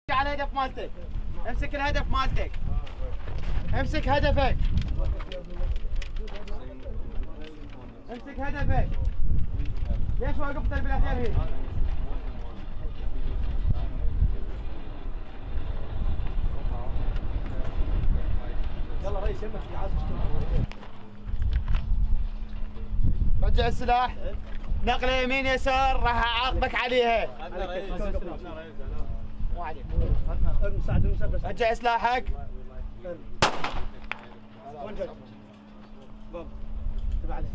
على الهدف مالتك، امسك الهدف مالتك، امسك هدفك، امسك هدفك. ليش وقفت بالاخير هيك؟ يلا ريس يمك في عازم. رجع السلاح، نقله يمين يسار راح اعاقبك عليها. مو عليك. رجع سلاحك. وين جاي؟ بابا تبع عليه.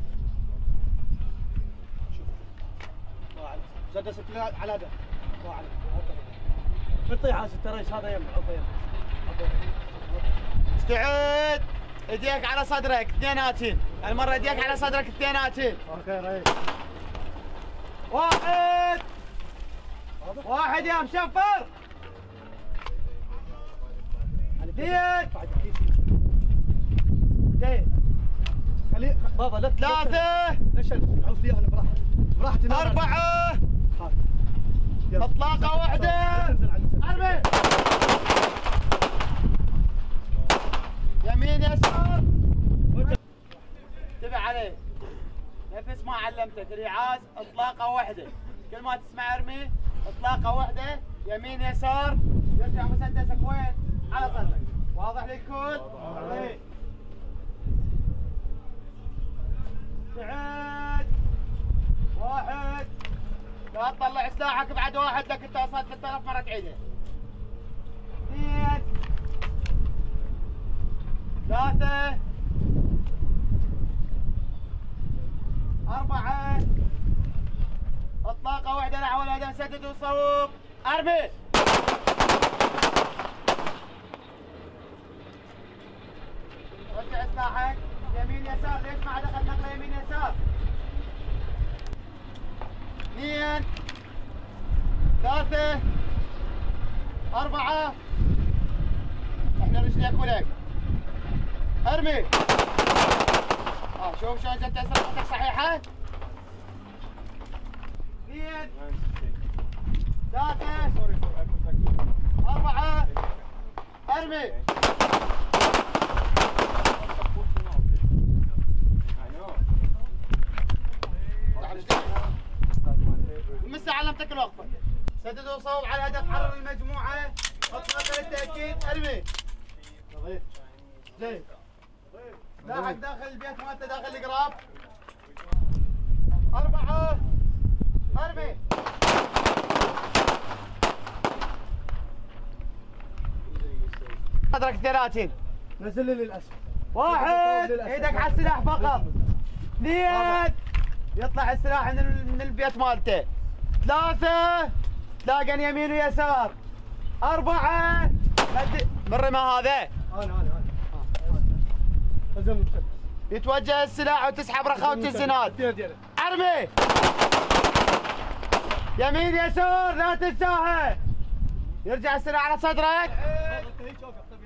شوف. الله عليك. سدسك على هذا. الله عليك. بتطيح هذا التريس هذا يم عطى يم. استعد. ايديك على صدرك اثنيناتين. المرة ايديك على صدرك اثنيناتين. اوكي ريس. واحد يا مشفر. اثنين. جاي. خليه بابا لا ثلاثة. ليش نعوف لي انا براحتي. براحتي. أربعة. اطلاقة واحدة. ارمي. يمين يسار. انتبه عليه. نفس ما علمتك الإيعاز اطلاقة واحدة. كل ما تسمع ارمي اطلاقة واحدة يمين يسار. يرجع مسدسك وين؟ على صدرك. واضح للكل؟ طيب. استعد. واحد. لا تطلع سلاحك بعد واحد لك انت اصلا 3000 مرة تعيده. اثنين. ثلاثة. أربعة. اطلاقة واحدة نحو الهدف سدد وصوب. ارمي. رجع سلاحك يمين يسار. ليش ما دخل نقلة يمين يسار؟ اثنين. ثلاثة. أربعة. احنا رجليك ولك. ارمي. شوف شلون جت سرعتك صحيحة. اثنين. ثلاثة. أربعة. ارمي. مسا علمتك الوقفة. سدد وصوب على الهدف. حرر المجموعة. اطلق للتأكيد. ارمي. زين. سلاحك داخل البيت مالته داخل القراب. أربعة. ارمي. صدرك 30. نزل لي للاسفل. واحد. ايدك على السلاح فقط. اثنين. يطلع السلاح من البيت مالته. ثلاثة. تلاقن يمين ويسار. أربعة. بالرمى هذا. انا لازم المسدس. يتوجه السلاح وتسحب رخاوة الزناد. ارمي. يمين يسار لا تنساها. يرجع السلاح على صدرك.